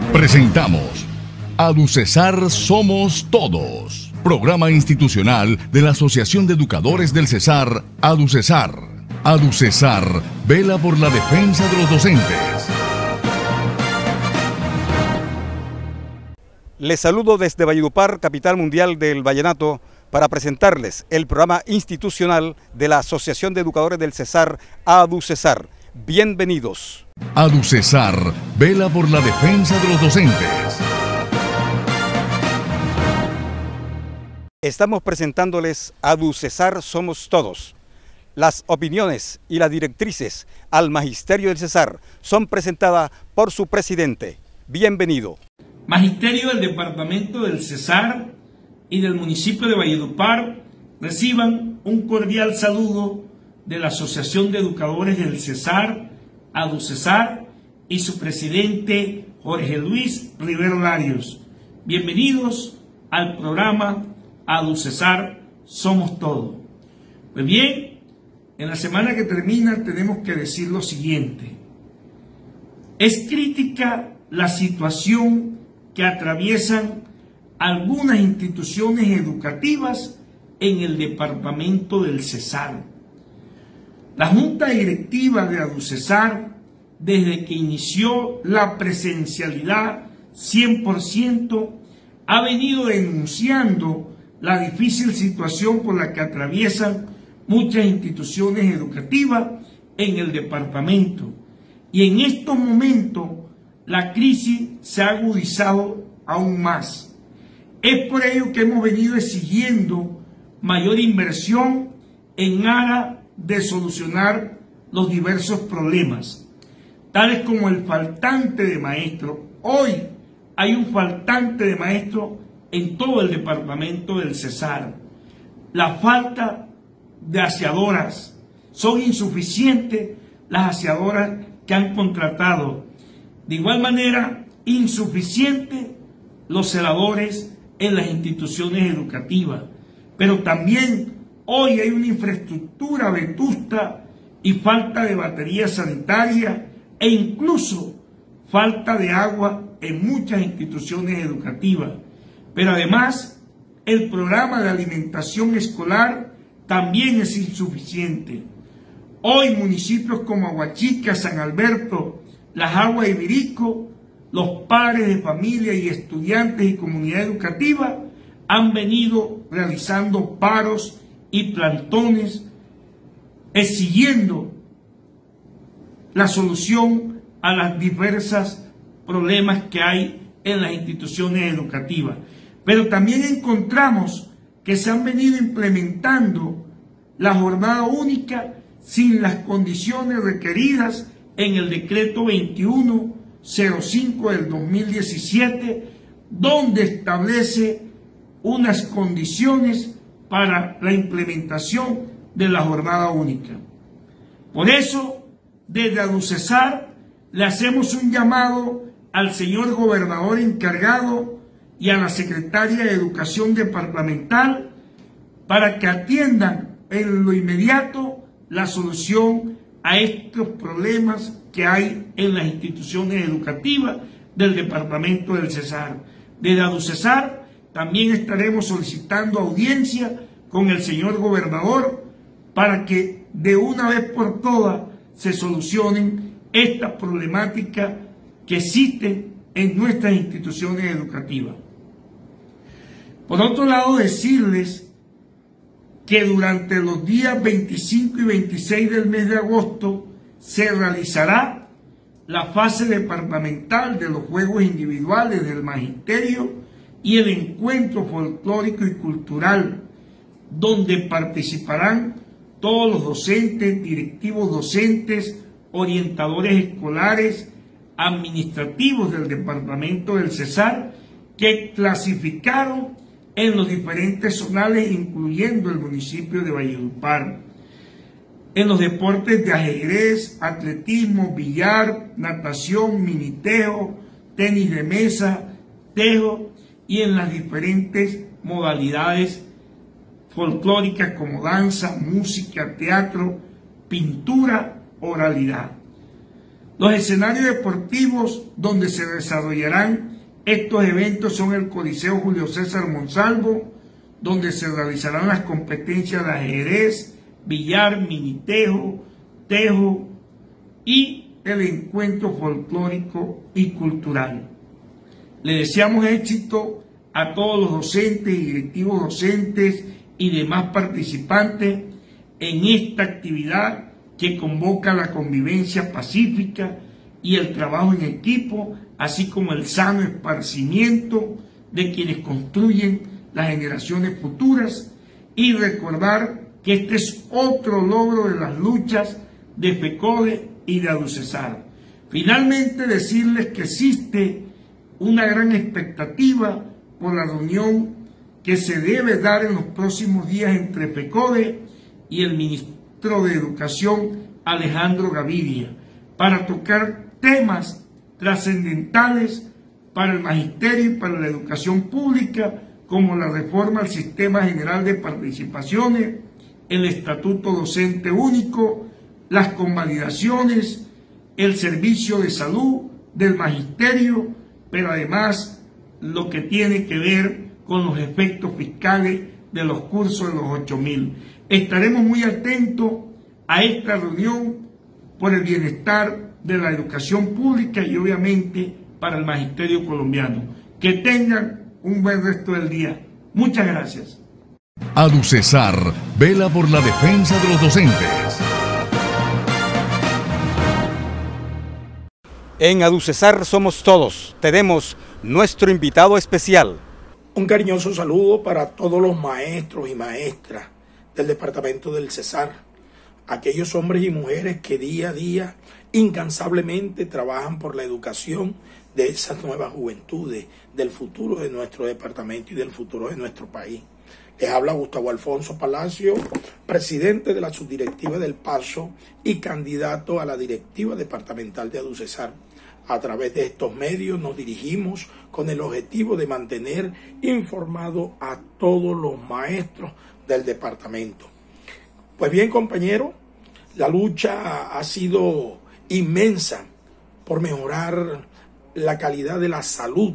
Presentamos AduCesar Somos Todos, programa institucional de la Asociación de Educadores del Cesar, AduCesar. AduCesar vela por la defensa de los docentes. Les saludo desde Valledupar, capital mundial del vallenato, para presentarles el programa institucional de la Asociación de Educadores del Cesar, AduCesar. Bienvenidos. AduCesar vela por la defensa de los docentes. Estamos presentándoles AduCesar Somos Todos. Las opiniones y las directrices al Magisterio del Cesar son presentadas por su presidente. Bienvenido. Magisterio del Departamento del Cesar y del municipio de Valledupar, reciban un cordial saludo de la Asociación de Educadores del Cesar, AduCesar, y su presidente Jorge Luis Rivero Larios. Bienvenidos al programa AduCesar Somos Todos. Pues bien, en la semana que termina tenemos que decir lo siguiente. Es crítica la situación que atraviesan algunas instituciones educativas en el departamento del Cesar. La Junta Directiva de AduCesar, desde que inició la presencialidad 100%, ha venido denunciando la difícil situación por la que atraviesan muchas instituciones educativas en el departamento. Y en estos momentos la crisis se ha agudizado aún más. Es por ello que hemos venido exigiendo mayor inversión en aras de solucionar los diversos problemas, tales como el faltante de maestros. Hoy hay un faltante de maestros en todo el departamento del Cesar. La falta de aseadoras, son insuficientes las aseadoras que han contratado. De igual manera, insuficientes los celadores en las instituciones educativas. Pero también hoy hay una infraestructura vetusta y falta de baterías sanitarias e incluso falta de agua en muchas instituciones educativas. Pero además, el programa de alimentación escolar también es insuficiente. Hoy municipios como Aguachica, San Alberto, Las Aguas y Virico, los padres de familia y estudiantes y comunidad educativa han venido realizando paros y plantones exigiendo la solución a las diversas problemas que hay en las instituciones educativas. Pero también encontramos que se han venido implementando la jornada única sin las condiciones requeridas en el decreto 2105 del 2017, donde establece unas condiciones para la implementación de la jornada única. Por eso, desde AduCesar le hacemos un llamado al señor gobernador encargado y a la secretaria de Educación departamental para que atiendan en lo inmediato la solución a estos problemas que hay en las instituciones educativas del departamento del Cesar. Desde AduCesar también estaremos solicitando audiencia con el señor gobernador para que de una vez por todas se solucionen estas problemáticas que existen en nuestras instituciones educativas. Por otro lado, decirles que durante los días 25 y 26 del mes de agosto se realizará la fase departamental de los juegos individuales del magisterio y el encuentro folclórico y cultural, donde participarán todos los docentes, directivos docentes, orientadores escolares, administrativos del departamento del Cesar, que clasificaron en los diferentes zonales, incluyendo el municipio de Valledupar, en los deportes de ajedrez, atletismo, billar, natación, minitejo, tenis de mesa, tejo, y en las diferentes modalidades folclóricas como danza, música, teatro, pintura, oralidad. Los escenarios deportivos donde se desarrollarán estos eventos son el Coliseo Julio César Monsalvo, donde se realizarán las competencias de ajedrez, billar, minitejo, tejo y el encuentro folclórico y cultural. Le deseamos éxito a todos los docentes y directivos docentes y demás participantes en esta actividad que convoca la convivencia pacífica y el trabajo en equipo, así como el sano esparcimiento de quienes construyen las generaciones futuras, y recordar que este es otro logro de las luchas de FECODE y de ADUCESAR. Finalmente, decirles que existe una gran expectativa por la reunión que se debe dar en los próximos días entre FECODE y el ministro de Educación, Alejandro Gaviria, para tocar temas trascendentales para el magisterio y para la educación pública, como la reforma al Sistema General de Participaciones, el Estatuto Docente Único, las convalidaciones, el servicio de salud del magisterio, pero además lo que tiene que ver con los efectos fiscales de los cursos de los 8.000. Estaremos muy atentos a esta reunión por el bienestar de la educación pública y obviamente para el magisterio colombiano. Que tengan un buen resto del día. Muchas gracias. ADUCESAR vela por la defensa de los docentes. En ADUCESAR somos todos. Tenemos nuestro invitado especial. Un cariñoso saludo para todos los maestros y maestras del departamento del Cesar, aquellos hombres y mujeres que día a día incansablemente trabajan por la educación de esas nuevas juventudes, del futuro de nuestro departamento y del futuro de nuestro país. Les habla Gustavo Alfonso Palacio, presidente de la subdirectiva del Paso y candidato a la directiva departamental de ADUCESAR. A través de estos medios nos dirigimos con el objetivo de mantener informado a todos los maestros del departamento. Pues bien, compañeros, la lucha ha sido inmensa por mejorar la calidad de la salud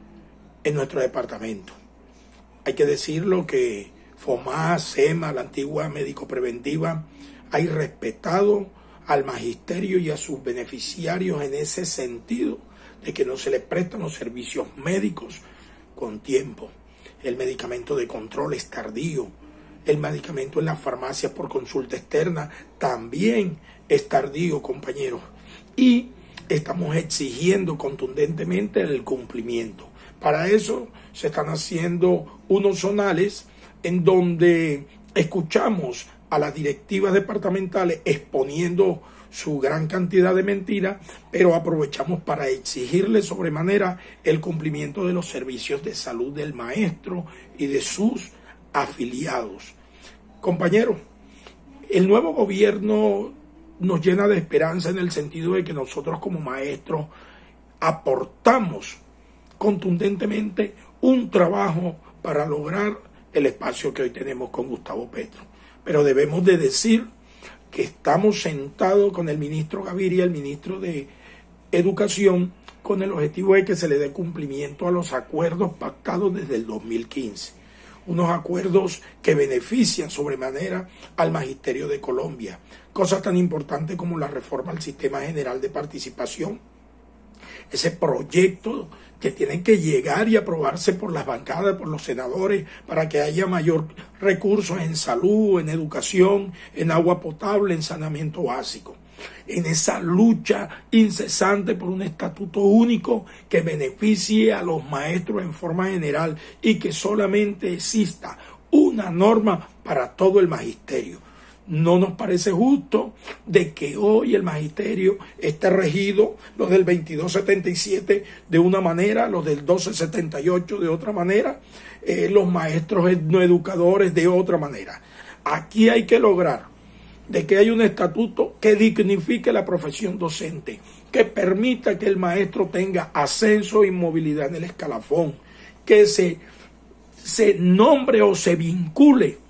en nuestro departamento. Hay que decirlo que FOMAS, SEMA, la antigua médico preventiva, ha irrespetado al magisterio y a sus beneficiarios en ese sentido de que no se les prestan los servicios médicos con tiempo. El medicamento de control es tardío. El medicamento en las farmacias por consulta externa también es tardío, compañeros. Y estamos exigiendo contundentemente el cumplimiento. Para eso se están haciendo unos zonales en donde escuchamos a las directivas departamentales exponiendo su gran cantidad de mentiras, pero aprovechamos para exigirle sobremanera el cumplimiento de los servicios de salud del maestro y de sus afiliados. Compañeros, el nuevo gobierno nos llena de esperanza en el sentido de que nosotros como maestros aportamos contundentemente un trabajo para lograr el espacio que hoy tenemos con Gustavo Petro. Pero debemos de decir que estamos sentados con el ministro Gaviria, el ministro de Educación, con el objetivo de que se le dé cumplimiento a los acuerdos pactados desde el 2015. Unos acuerdos que benefician sobremanera al magisterio de Colombia. Cosas tan importantes como la reforma al Sistema General de Participación. Ese proyecto que tiene que llegar y aprobarse por las bancadas, por los senadores, para que haya mayor recursos en salud, en educación, en agua potable, en saneamiento básico. En esa lucha incesante por un estatuto único que beneficie a los maestros en forma general y que solamente exista una norma para todo el magisterio. No nos parece justo de que hoy el magisterio esté regido, los del 2277 de una manera, los del 1278 de otra manera, los maestros no educadores de otra manera. Aquí hay que lograr de que haya un estatuto que dignifique la profesión docente, que permita que el maestro tenga ascenso y movilidad en el escalafón, que se nombre o se vincule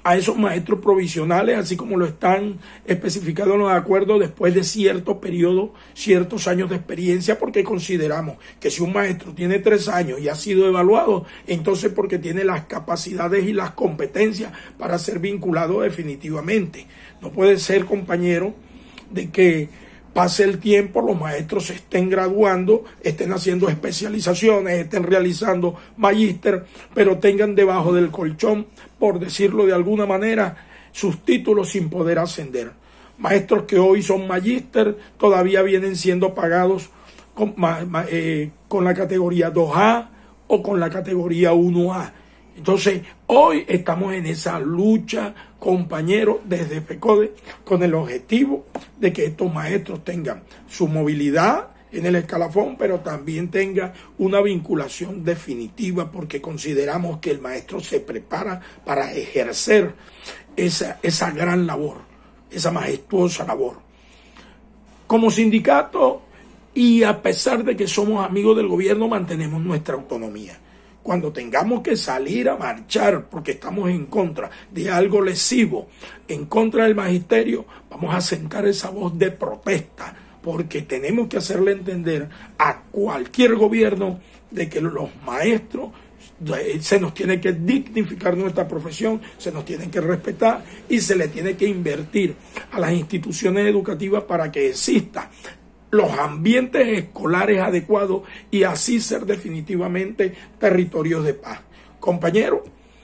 a esos maestros provisionales, así como lo están especificados en los acuerdos, después de cierto periodo, ciertos años de experiencia, porque consideramos que si un maestro tiene 3 años y ha sido evaluado, entonces porque tiene las capacidades y las competencias para ser vinculado definitivamente. No puede ser, compañero, de que pase el tiempo, los maestros se estén graduando, estén haciendo especializaciones, estén realizando magíster, pero tengan debajo del colchón, por decirlo de alguna manera, sus títulos sin poder ascender. Maestros que hoy son magíster todavía vienen siendo pagados con la categoría 2A o con la categoría 1A. Entonces, hoy estamos en esa lucha, compañeros, desde FECODE, con el objetivo de que estos maestros tengan su movilidad en el escalafón, pero también tengan una vinculación definitiva, porque consideramos que el maestro se prepara para ejercer esa gran labor, esa majestuosa labor. Como sindicato, y a pesar de que somos amigos del gobierno, mantenemos nuestra autonomía. Cuando tengamos que salir a marchar porque estamos en contra de algo lesivo, en contra del magisterio, vamos a sentar esa voz de protesta, porque tenemos que hacerle entender a cualquier gobierno de que los maestros se nos tiene que dignificar nuestra profesión, se nos tiene que respetar y se le tiene que invertir a las instituciones educativas para que exista los ambientes escolares adecuados y así ser definitivamente territorios de paz. Compañeros,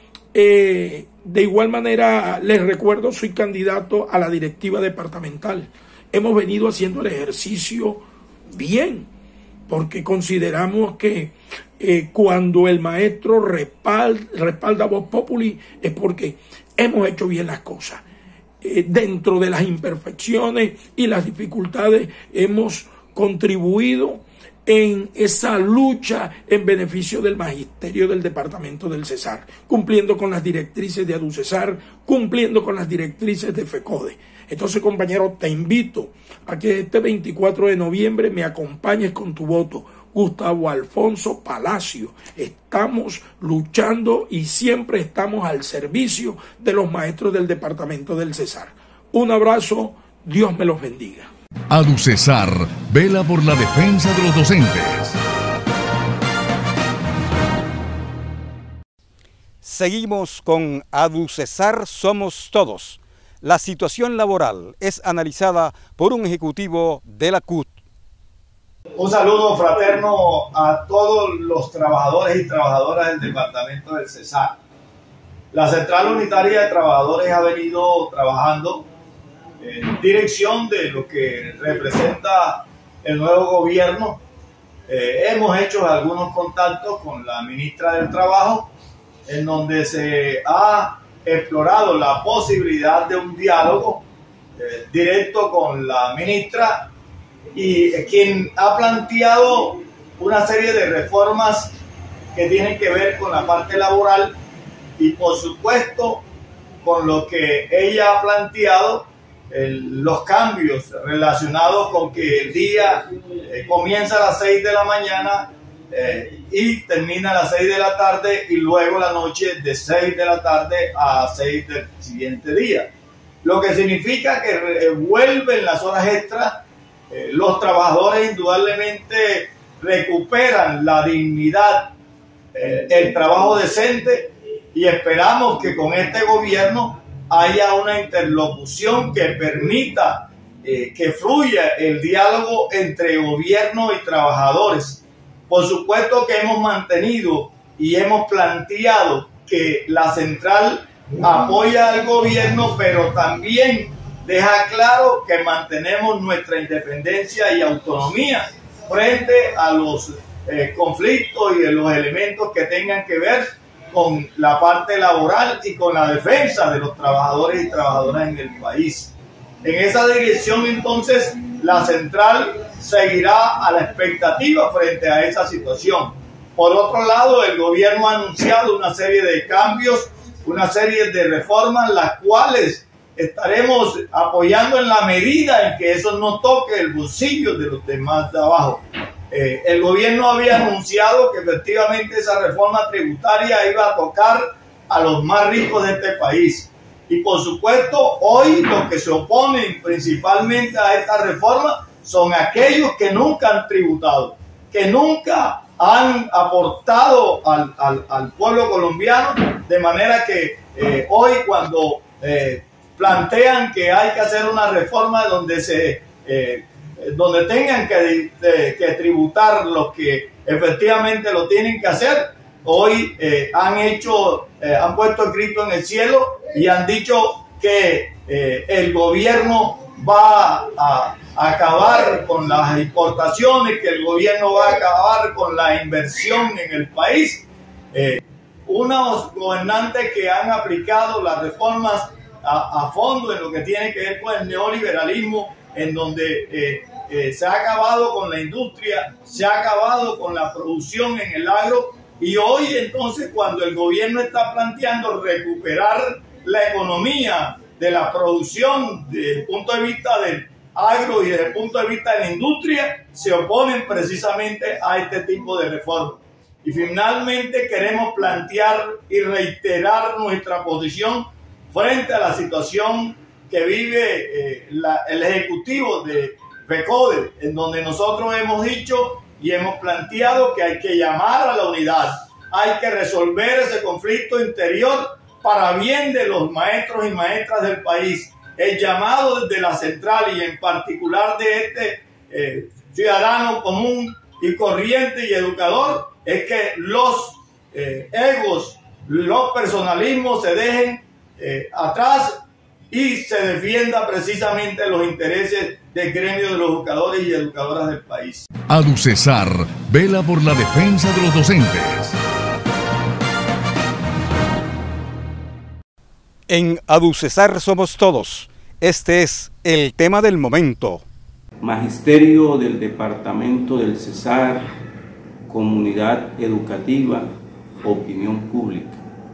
de igual manera les recuerdo, soy candidato a la directiva departamental. Hemos venido haciendo el ejercicio bien, porque consideramos que cuando el maestro respalda Vox Populi es porque hemos hecho bien las cosas. Dentro de las imperfecciones y las dificultades hemos contribuido en esa lucha en beneficio del magisterio del departamento del Cesar, cumpliendo con las directrices de ADUCESAR, cumpliendo con las directrices de FECODE. Entonces, compañero, te invito a que este 24 de noviembre me acompañes con tu voto. Gustavo Alfonso Palacio. Estamos luchando y siempre estamos al servicio de los maestros del departamento del Cesar. Un abrazo, Dios me los bendiga. ADUCESAR vela por la defensa de los docentes. Seguimos con ADUCESAR Somos Todos. La situación laboral es analizada por un ejecutivo de la CUT. Un saludo fraterno a todos los trabajadores y trabajadoras del departamento del Cesar. La Central Unitaria de Trabajadores ha venido trabajando en dirección de lo que representa el nuevo gobierno. Hemos hecho algunos contactos con la ministra del Trabajo, en donde se ha explorado la posibilidad de un diálogo directo con la ministra, y quien ha planteado una serie de reformas que tienen que ver con la parte laboral y por supuesto con lo que ella ha planteado, los cambios relacionados con que el día comienza a las 6 de la mañana y termina a las 6 de la tarde y luego la noche de 6 de la tarde a 6 del siguiente día. Lo que significa que vuelven las horas extras. Los trabajadores indudablemente recuperan la dignidad, el trabajo decente, y esperamos que con este gobierno haya una interlocución que permita que fluya el diálogo entre gobierno y trabajadores. Por supuesto que hemos mantenido y hemos planteado que la central apoya al gobierno, pero también deja claro que mantenemos nuestra independencia y autonomía frente a los conflictos y los elementos que tengan que ver con la parte laboral y con la defensa de los trabajadores y trabajadoras en el país. En esa dirección, entonces, la central seguirá a la expectativa frente a esa situación. Por otro lado, el gobierno ha anunciado una serie de cambios, una serie de reformas, las cuales estaremos apoyando en la medida en que eso no toque el bolsillo de los demás de abajo. El gobierno había anunciado que efectivamente esa reforma tributaria iba a tocar a los más ricos de este país. Y por supuesto, hoy los que se oponen principalmente a esta reforma son aquellos que nunca han tributado, que nunca han aportado al pueblo colombiano, de manera que hoy cuando plantean que hay que hacer una reforma donde tengan que tributar los que efectivamente lo tienen que hacer, hoy han puesto el grito en el cielo y han dicho que el gobierno va a acabar con las importaciones, que el gobierno va a acabar con la inversión en el país. Unos gobernantes que han aplicado las reformas a fondo en lo que tiene que ver con el neoliberalismo, en donde se ha acabado con la industria, se ha acabado con la producción en el agro, y hoy entonces cuando el gobierno está planteando recuperar la economía de la producción desde el punto de vista del agro y desde el punto de vista de la industria, se oponen precisamente a este tipo de reformas. Y finalmente queremos plantear y reiterar nuestra posición frente a la situación que vive el Ejecutivo de FECODE, en donde nosotros hemos dicho y hemos planteado que hay que llamar a la unidad, hay que resolver ese conflicto interior para bien de los maestros y maestras del país. El llamado desde la central y en particular de este ciudadano común y corriente y educador es que los egos, los personalismos se dejen atrás y se defienda precisamente los intereses del gremio de los educadores y educadoras del país. ADUCESAR vela por la defensa de los docentes. En ADUCESAR somos todos. Este es el tema del momento. Magisterio del Departamento del Cesar, Comunidad Educativa, Opinión Pública.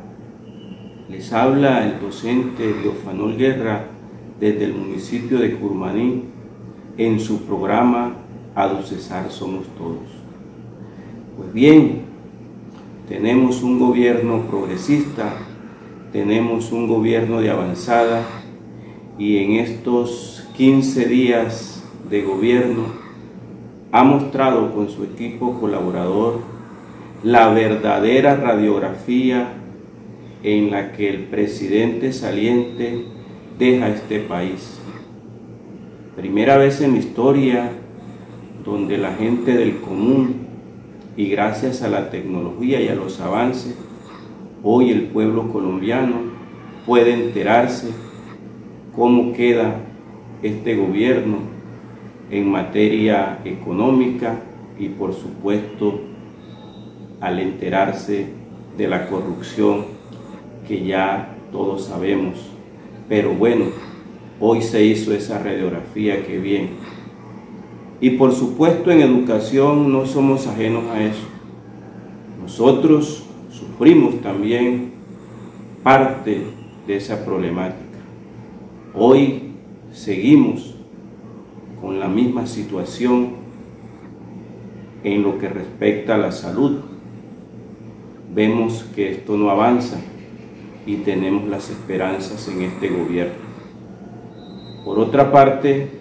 Les habla el docente Leofanol Guerra desde el municipio de Curmaní en su programa ADUCESAR somos todos. Pues bien, tenemos un gobierno progresista, tenemos un gobierno de avanzada, y en estos 15 días de gobierno ha mostrado con su equipo colaborador la verdadera radiografía en la que el presidente saliente deja este país. Primera vez en la historia donde la gente del común, y gracias a la tecnología y a los avances, hoy el pueblo colombiano puede enterarse cómo queda este gobierno en materia económica y por supuesto al enterarse de la corrupción que ya todos sabemos. Pero bueno, hoy se hizo esa radiografía, que bien. Y por supuesto en educación no somos ajenos a eso. Nosotros sufrimos también parte de esa problemática. Hoy seguimos con la misma situación en lo que respecta a la salud. Vemos que esto no avanza y tenemos las esperanzas en este gobierno. Por otra parte,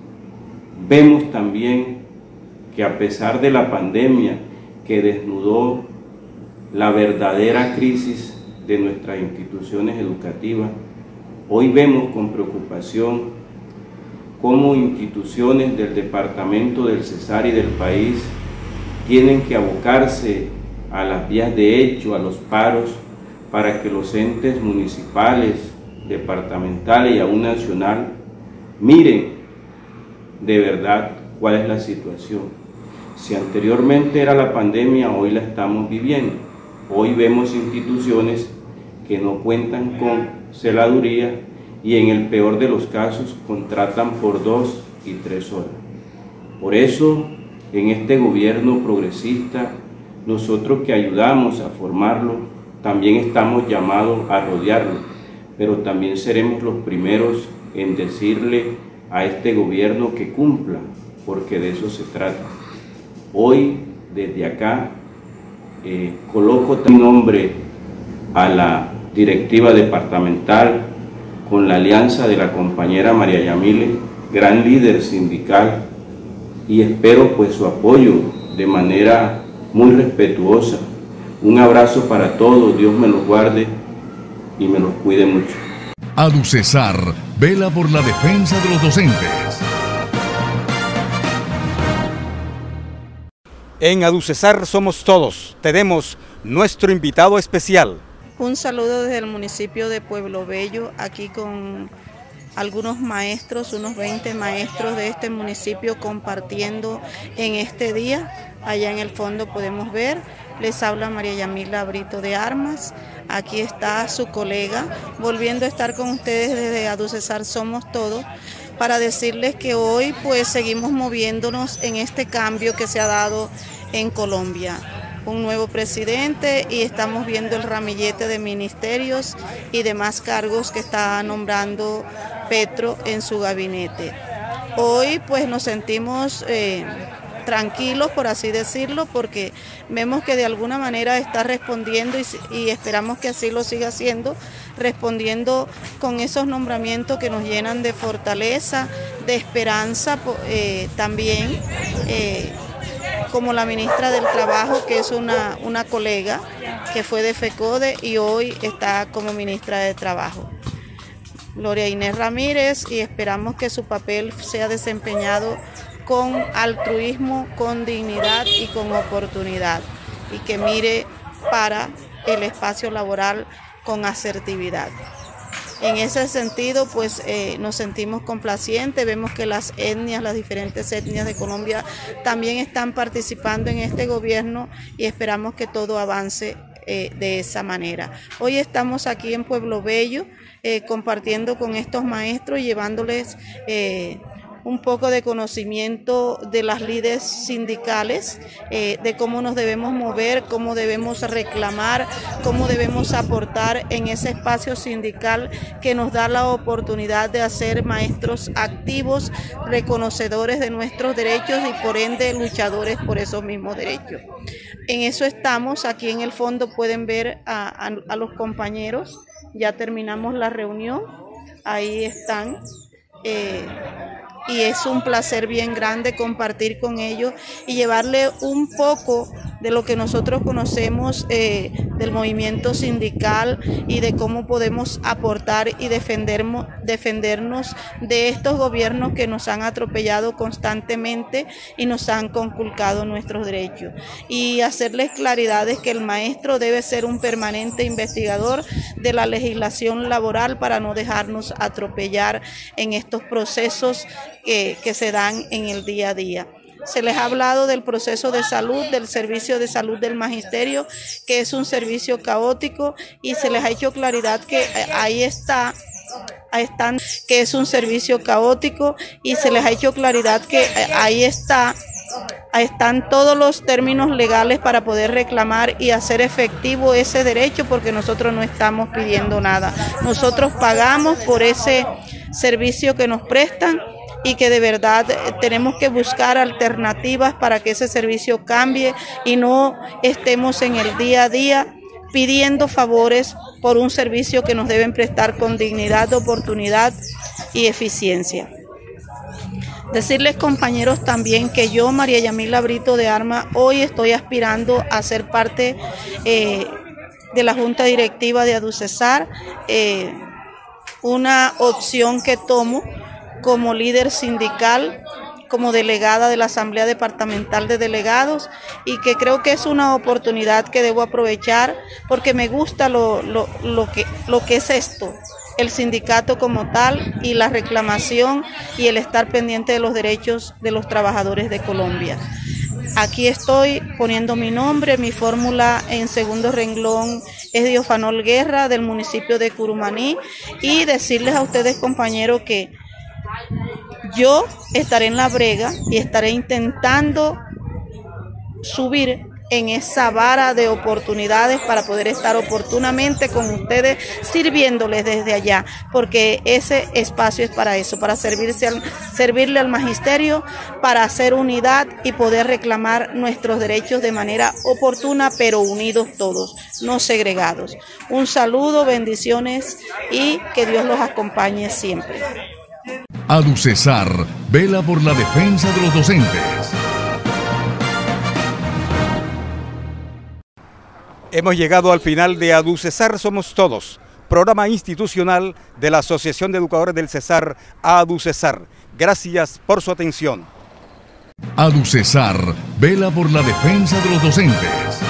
vemos también que a pesar de la pandemia que desnudó la verdadera crisis de nuestras instituciones educativas, hoy vemos con preocupación cómo instituciones del departamento del Cesar y del país tienen que abocarse a las vías de hecho, a los paros, para que los entes municipales, departamentales y aún nacional miren de verdad cuál es la situación. Si anteriormente era la pandemia, hoy la estamos viviendo. Hoy vemos instituciones que no cuentan con celaduría y en el peor de los casos contratan por 2 y 3 horas. Por eso, en este gobierno progresista, nosotros que ayudamos a formarlo, también estamos llamados a rodearlo, pero también seremos los primeros en decirle a este gobierno que cumpla, porque de eso se trata. Hoy, desde acá, coloco mi nombre a la directiva departamental, con la alianza de la compañera María Yamile, gran líder sindical, y espero pues su apoyo de manera muy respetuosa. Un abrazo para todos, Dios me los guarde y me los cuide mucho. ADUCESAR vela por la defensa de los docentes. En ADUCESAR somos todos. Tenemos nuestro invitado especial. Un saludo desde el municipio de Pueblo Bello, aquí con algunos maestros, unos 20 maestros de este municipio compartiendo en este día. Allá en el fondo podemos ver, les habla María Yamila Brito de Armas. Aquí está su colega, volviendo a estar con ustedes desde ADUCESAR Somos Todos, para decirles que hoy pues seguimos moviéndonos en este cambio que se ha dado en Colombia. Un nuevo presidente y estamos viendo el ramillete de ministerios y demás cargos que está nombrando Petro en su gabinete. Hoy pues nos sentimos tranquilos, por así decirlo, porque vemos que de alguna manera está respondiendo y esperamos que así lo siga haciendo, respondiendo con esos nombramientos que nos llenan de fortaleza, de esperanza, también como la ministra del Trabajo, que es una colega que fue de FECODE y hoy está como ministra de Trabajo. Gloria Inés Ramírez, y esperamos que su papel sea desempeñado con altruismo, con dignidad y con oportunidad, y que mire para el espacio laboral con asertividad. En ese sentido, pues nos sentimos complacientes, vemos que las etnias, las diferentes etnias de Colombia también están participando en este gobierno y esperamos que todo avance de esa manera. Hoy estamos aquí en Pueblo Bello compartiendo con estos maestros, llevándoles un poco de conocimiento de las líderes sindicales, de cómo nos debemos mover, cómo debemos reclamar, cómo debemos aportar en ese espacio sindical que nos da la oportunidad de ser maestros activos, reconocedores de nuestros derechos y por ende luchadores por esos mismos derechos. En eso estamos. Aquí en el fondo pueden ver a los compañeros. Ya terminamos la reunión, ahí están. Y es un placer bien grande compartir con ellos y llevarle un poco de lo que nosotros conocemos del movimiento sindical y de cómo podemos aportar y defendernos de estos gobiernos que nos han atropellado constantemente y nos han conculcado nuestros derechos. Y hacerles claridades que el maestro debe ser un permanente investigador de la legislación laboral para no dejarnos atropellar en estos procesos que se dan en el día a día. Se les ha hablado del proceso de salud, del servicio de salud del magisterio, que es un servicio caótico, y se les ha hecho claridad que que es un servicio caótico, y se les ha hecho claridad que ahí están todos los términos legales para poder reclamar y hacer efectivo ese derecho, porque nosotros no estamos pidiendo nada. Nosotros pagamos por ese servicio que nos prestan, y que de verdad tenemos que buscar alternativas para que ese servicio cambie y no estemos en el día a día pidiendo favores por un servicio que nos deben prestar con dignidad, oportunidad y eficiencia. Decirles, compañeros, también que yo, María Yamila Brito de Armas, hoy estoy aspirando a ser parte de la Junta Directiva de ADUCESAR, una opción que tomo como líder sindical, como delegada de la Asamblea Departamental de Delegados, y que creo que es una oportunidad que debo aprovechar porque me gusta lo que es esto, el sindicato como tal, y la reclamación y el estar pendiente de los derechos de los trabajadores de Colombia. Aquí estoy poniendo mi nombre, mi fórmula en segundo renglón es Diofanol Guerra, del municipio de Curumaní, y decirles a ustedes, compañeros, que yo estaré en la brega y estaré intentando subir en esa vara de oportunidades para poder estar oportunamente con ustedes, sirviéndoles desde allá, porque ese espacio es para eso, para servirle al magisterio, para hacer unidad y poder reclamar nuestros derechos de manera oportuna, pero unidos todos, no segregados. Un saludo, bendiciones y que Dios los acompañe siempre. ADUCESAR vela por la defensa de los docentes. Hemos llegado al final de ADUCESAR Somos Todos, programa institucional de la Asociación de Educadores del Cesar, ADUCESAR. Gracias por su atención. ADUCESAR vela por la defensa de los docentes.